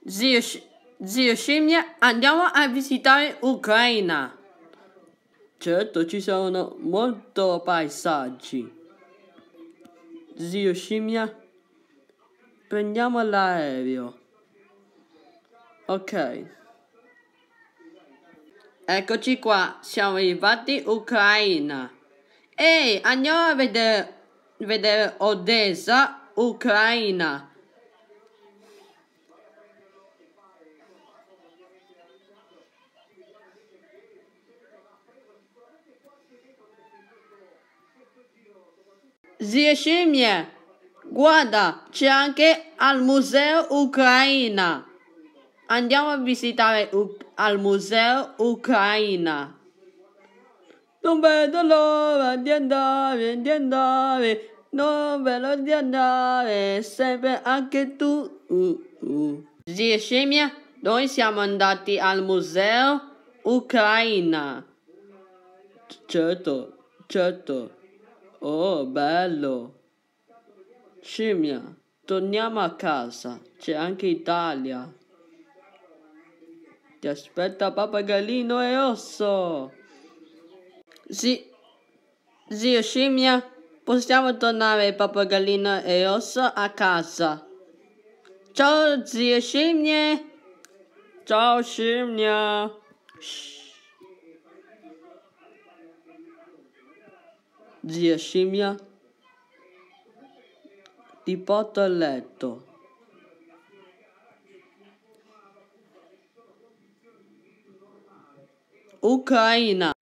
Zio, zio Scimmia, andiamo a visitare Ucraina. Certo, ci sono molti paesaggi. Zio Scimmia, prendiamo l'aereo. Ok. Eccoci qua, siamo arrivati in Ucraina. Ehi, andiamo a vedere Odessa, Ucraina. Zio Scimmia, guarda, c'è anche al Museo Ucraina. Andiamo a visitare al Museo Ucraina. Non vedo l'ora di andare, non vedo di andare, sempre anche tu. Zia Scimmia, noi siamo andati al Museo Ucraina. Certo. Oh, bello. Scimmia, torniamo a casa, c'è anche Italia. Ti aspetta Pappagallino e Osso. Zio Scimmia, possiamo tornare Pappagallino e Osso a casa. Ciao zio Scimmia. Ciao Scimmia. Zia Scimmia, ti porto a letto. Ucraina.